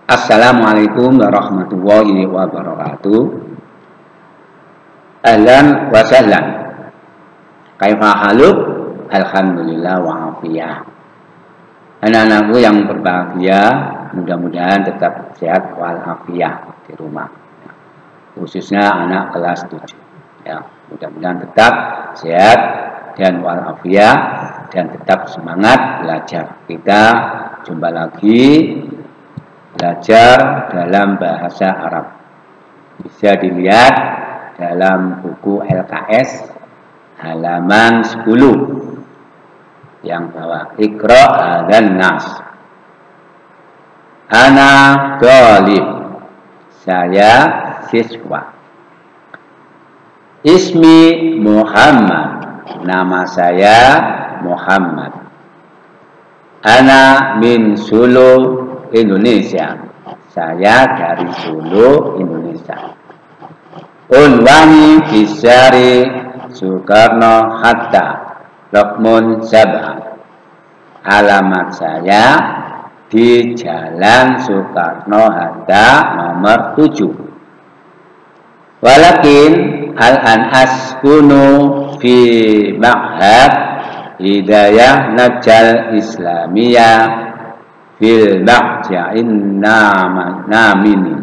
Assalamualaikum warahmatullahi wabarakatuh. Ahlan wa sahlan. Kaifa haluk? Alhamdulillah wa afiyah. Anak-anakku yang berbahagia, mudah-mudahan tetap sehat wal afiyah di rumah. Khususnya anak kelas 7. Ya, mudah-mudahan tetap sehat dan wal afiyah dan tetap semangat belajar. Kita jumpa lagi belajar dalam bahasa Arab. Bisa dilihat dalam buku LKS halaman 10 yang bawah, Iqra dan Nas. Ana thalib, saya siswa. Ismi Muhammad, nama saya Muhammad. Ana min Solo, Indonesia. Saya dari Solo, Indonesia. Unwani Bisari Soekarno Hatta Lokmun Sabah. Alamat saya di Jalan Soekarno Hatta nomor 7. Walakin al-an askunu fi Ma'had Hidayah Najal Islamiyah fil Ba'ja'in Namini.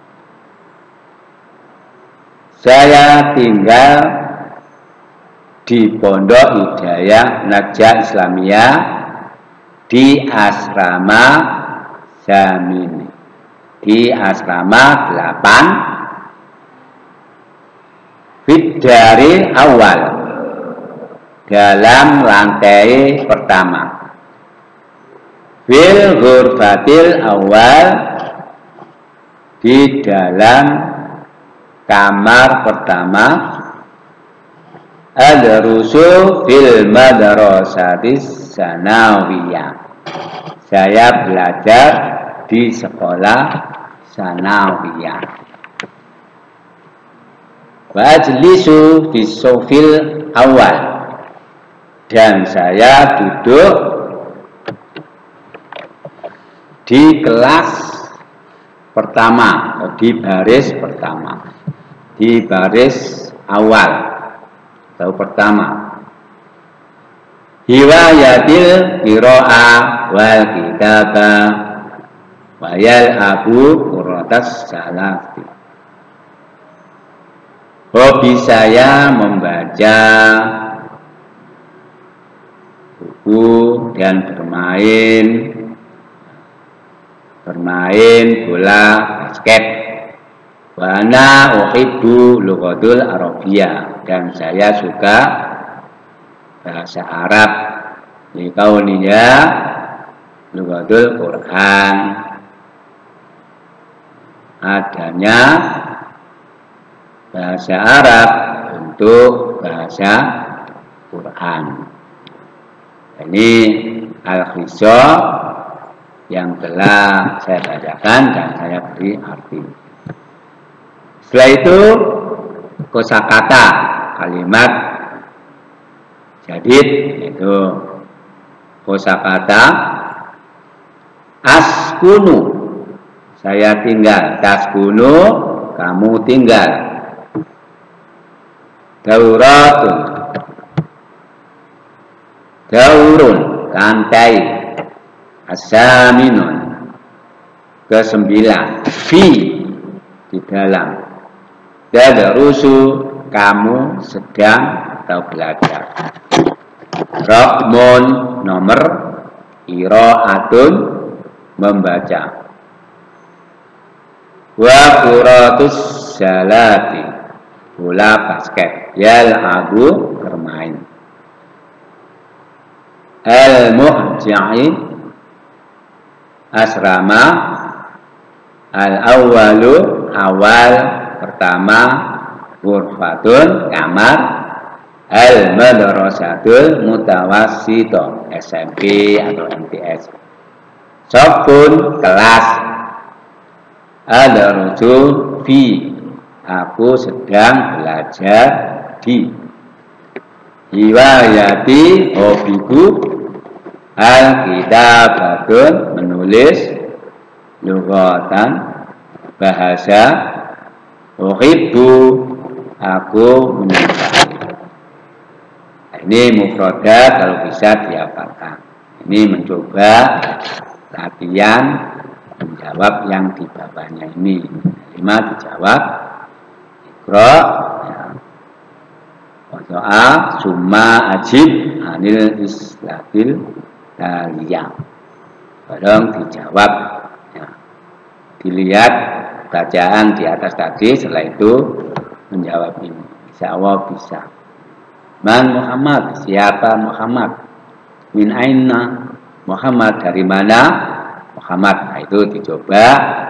Saya tinggal di Pondok Hidayah Najah Islamiyah di asrama Zamini, di asrama 8 Fidari awal, dalam lantai pertama. Fil ghurfatil awal, di dalam kamar pertama. Adrusu fil madrasatis sanawiyah, saya belajar di sekolah sanawiyah. Wajlisu fi sofil awal, dan saya duduk di kelas pertama, di baris pertama, di baris awal atau pertama. Hiwayatil qira'ah wal kitabah wayal abu quratas salafi. Hobi saya membaca buku dan bermain bola basket. Wa ana uhibbu lughatul Arabiyyah, dan saya suka bahasa Arab. Liqauliya lughatul Quran, adanya bahasa Arab untuk bahasa Quran. Ini al-qisah yang telah saya bacakan dan saya beri arti. Setelah itu kosakata, kalimat jadid, yaitu kosakata askunu, saya tinggal. Taskunu, kamu tinggal. Dauratun, daurun, lantai. Asaminun, ke-9. Fi, di dalam. Tadrusu, kamu sedang atau belajar. Raqmun, nomor. Qira'atun, membaca. Wa quratus salati, bola basket. Yal'abu, bermain. Al-muhja'i, asrama. Al-awwalu, awal, pertama. Ghurfatun, kamar. Al-madrasatul mutawassito, SMP atau MTS. Sofun, kelas. Adrusu fi, aku sedang belajar di. Hiwayati, hobiku. Al-kitabatun, menulis. lughatan bahasa, uhibbu aku menyukai. Nah, ini mufradat kalau bisa dihafalkan. Ini mencoba latihan menjawab yang di bawahnya ini. 5 dijawab. Iqra ya. Waso'a summa ajib anil islatil taliyah. Tolong dijawab ya. Dilihat bacaan di atas tadi, setelah itu menjawab ini. Insya Allah bisa. Man Muhammad, siapa Muhammad? Min aina Muhammad, dari mana Muhammad? Nah, itu dicoba.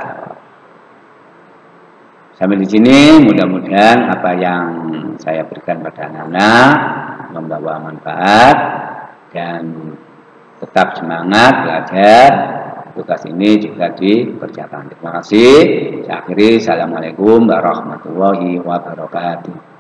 Sampai di sini mudah-mudahan apa yang saya berikan pada anak-anak membawa manfaat dan tetap semangat belajar. Tugas ini juga dikerjakan. Terima kasih. Saya akhiri. Assalamualaikum warahmatullahi wabarakatuh.